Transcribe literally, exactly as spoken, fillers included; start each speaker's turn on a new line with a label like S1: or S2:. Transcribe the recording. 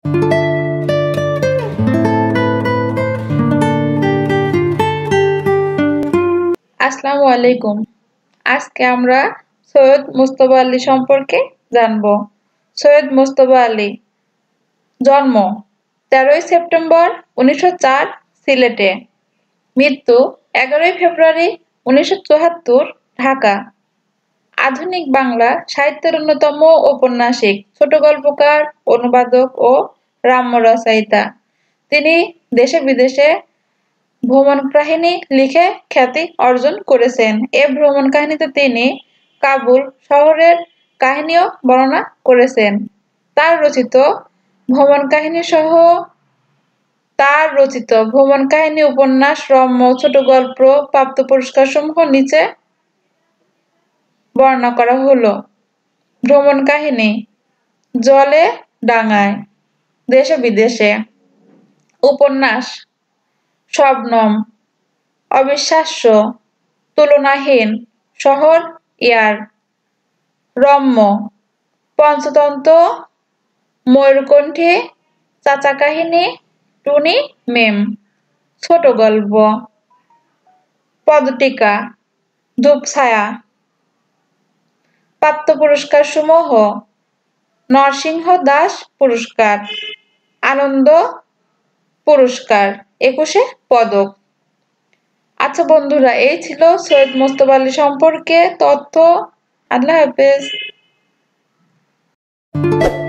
S1: আসসালামু আলাইকুম। আজকে আমরা সৈয়দ মুজতবা আলী সম্পর্কে জানব। সৈয়দ মুজতবা আলী জন্ম তেরোই সেপ্টেম্বর উনিশশো চার সিলেটে। মৃত্যু এগারোই ফেব্রুয়ারি উনিশশো চুয়াত্তর ঢাকা। আধুনিক বাংলা সাহিত্যের অন্যতম ঔপন্যাসিক, ছোট গল্পকার, অনুবাদক ও রম্য রচয়িতা। তিনি দেশে বিদেশে ভ্রমণ কাহিনী লিখে খ্যাতি অর্জন করেছেন। এ ভ্রমণ কাহিনীতে তিনি কাবুল শহরের কাহিনীও বর্ণনা করেছেন। তার রচিত ভ্রমণ কাহিনী সহ তার রচিত ভ্রমণ কাহিনী, উপন্যাস, রম্য, ছোট গল্প প্রাপ্ত পুরস্কারসমূহ নিচে বর্ণনা করা হলো। ভ্রমণ কাহিনী: জলে ডাঙায়, দেশে বিদেশে। উপন্যাস: শবনম, অবিশ্বাস্য, তুলনাহীন, শহর ইয়ার। রম্য: পঞ্চতন্ত্র, ময়ূরকণ্ঠী, চাচা কাহিনী, টুনি মেম। ছোট গল্প: পদটিকা, ধূপছায়া। প্রাপ্ত পুরস্কারসমূহ: নরসিংহ দাশ পুরস্কার, আনন্দ পুরস্কার, একুশে পদক। আচ্ছা বন্ধুরা, এই ছিল সৈয়দ মুজতবা আলী সম্পর্কে তথ্য। আল্লাহ হাফেজ।